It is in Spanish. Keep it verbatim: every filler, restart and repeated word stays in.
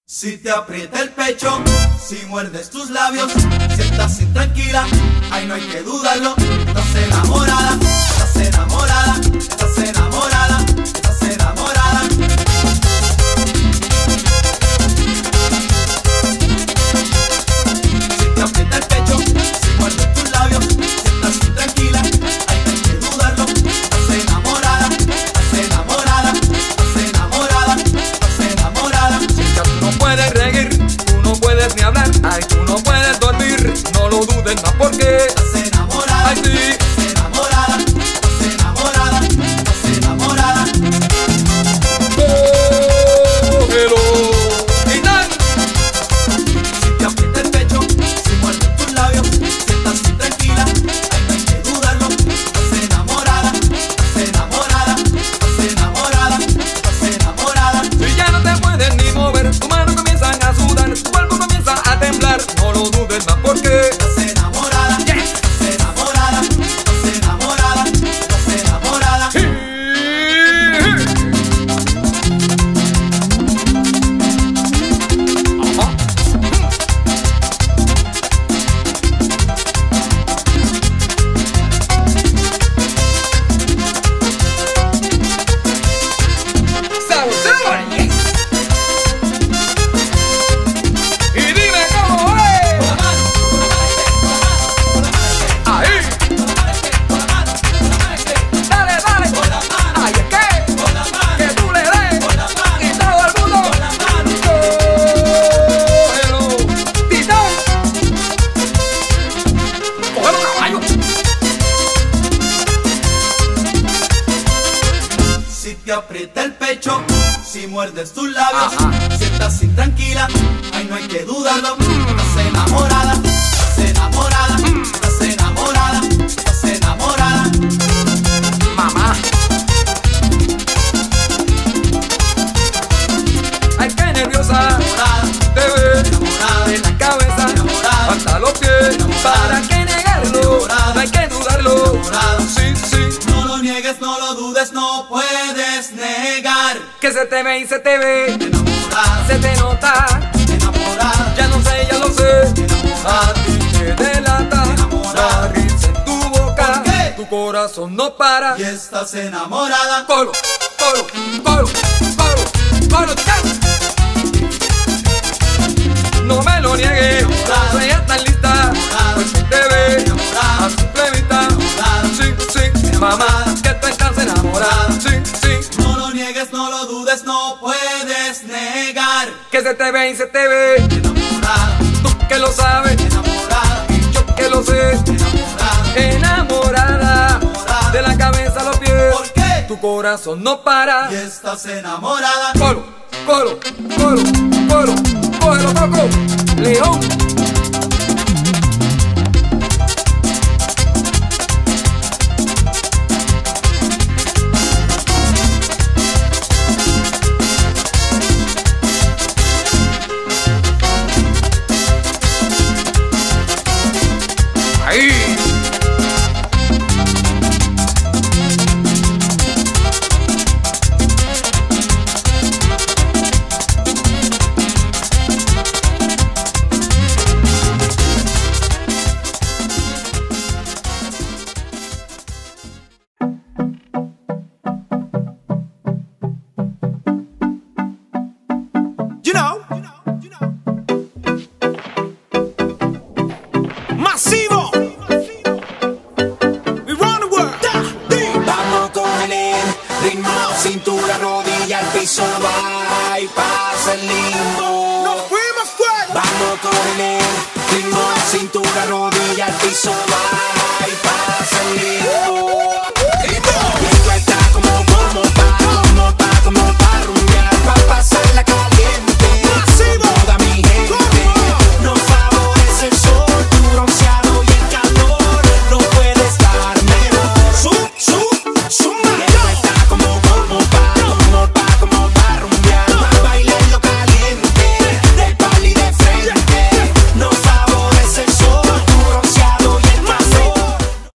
Si te aprieta el pecho, si muerdes tus labios, si estás intranquila, ahí no hay que dudarlo. Estás enamorada, estás enamorada, estás enamorada, estás enamorada. Si te aprieta el pecho, si muerdes tus labios, si estás intranquila, ahí no hay que dudarlo. Estás enamorada, estás enamorada, estás enamorada, estás enamorada. No puedes reír, tú no puedes ni hablar, ay, tú no puedes dormir, no lo dudes más porque Estás enamorada, ay, sí. estás enamorada, estás enamorada, estás enamorada. Cógelo, titán. Si te aprieta el pecho, si muerdes tus labios, si estás intranquila, ahí no hay que dudarlo. Estás enamorada, estás enamorada, estás enamorada, estás enamorada. Si ya no te puedes ni mover, tus manos comienzan a sudar, tu cuerpo comienza a temblar, no lo dudes más porque Estás enamorada, yes. estás enamorada, estás enamorada, estás enamorada. Ajá. Sabrosura, yes. Y dime cómo es. Ahí, dale, dale. Ay, es que, que tú le des y todo el mundo. Cógelo, titán. Cógelo, caballo. Si te aprieta el pecho, si muerdes tus labios, Ajá. si estás intranquila, ahí no hay que dudarlo. Estás enamorada, estás enamorada, estás enamorada, estás enamorada. Mamá. Ay, qué nerviosa. Enamorada, Te ves enamorada, de la cabeza enamorada, hasta los pies. ¿Para qué negarlo? No hay que dudarlo. enamorada. Sí, sí. No lo niegues, no lo dudes, no puedes negar. Que se te ve y se te ve. Enamorada, Se te nota. enamorada, Ya no sé, ya lo sé. A ti te delata. La risa en tu boca. ¿Por qué? Tu corazón no para. y estás enamorada. Colo, colo, colo, colo, colo, ¡can! No me lo niegues, Enamorada. no seas tan lista, Enamorada. pues que te ve Enamorada. a simple vista. Enamorada. Sí, sí, mamá, Enamorada. que tú estás enamorada. Sí, sí, No lo niegues, no lo dudes, no puedes negar. que se te ve y se te ve. Enamorada, Tú que lo sabes, enamorada, yo que lo sé. enamorada. Enamorada, Enamorada. de la cabeza a los pies. ¿Por qué? Tu corazón no para. y estás enamorada. Colo, colo, colo, colo, cógelo, coco, león. Ahí. You know, Masivo, we run the world. Vamos con el ritmo, cintura, rodilla, al piso, va y pasa el limbo. Nos fuimos fuera. Vamos con el ritmo, cintura, rodilla, al piso, va y pasa el limbo.